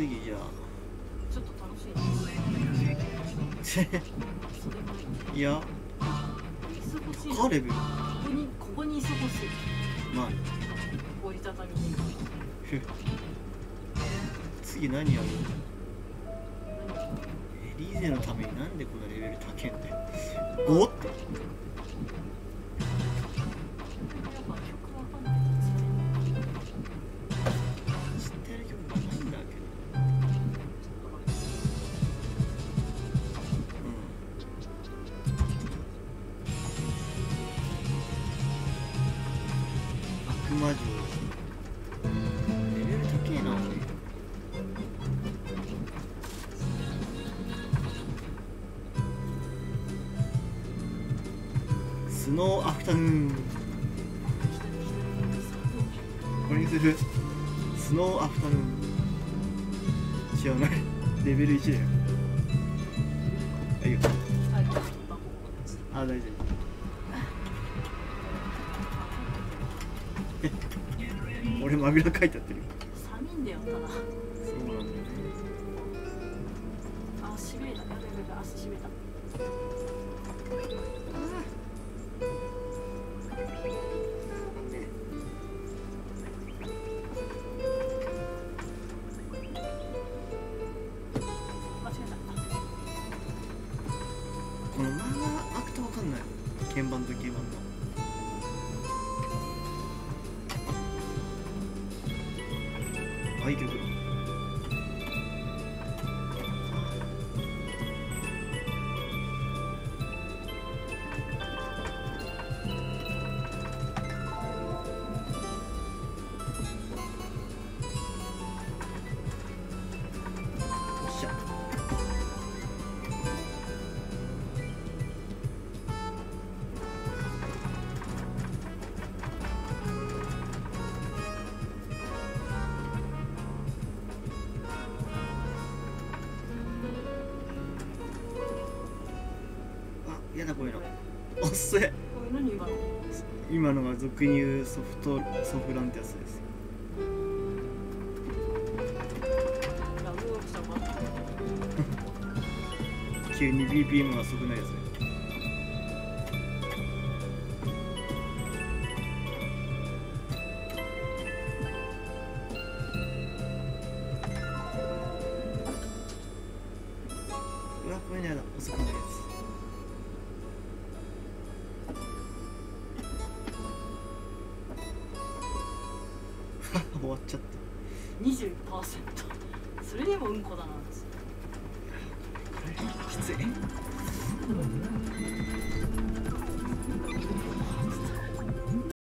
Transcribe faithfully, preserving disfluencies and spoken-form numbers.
次じゃあちょっと楽しいいや高レベルここにここに椅子欲しい。 まあね折りたたみに次何やるの。エリーゼのためになんでこのレベル高いんだよ。ごってやっぱ曲わかんない知ってる曲がないんだけど。うん悪魔城レベル高えな俺。スノーアフタヌーンこれにする。スノーアフタヌーン知らないレベルいちだよ。あ、いいよ。あ、大丈夫。俺マグラ書いてあってるよ。 寒いんだよただ。 そうなんだよね。 あ、しびれた。やばいやばい、足しびれた。 このまま開くと分かんない。鍵盤と鍵盤の開いてくる。やだこういうの。おっせえ。 何今の？ 今のが俗に言うソフトソフランってやつです。急に ビーピーエム が遅くないやつね。うわ、これねやだ、遅くないやつ。終わっちゃった。 にじゅっパーセント。 それでもうんこだな。 きつい。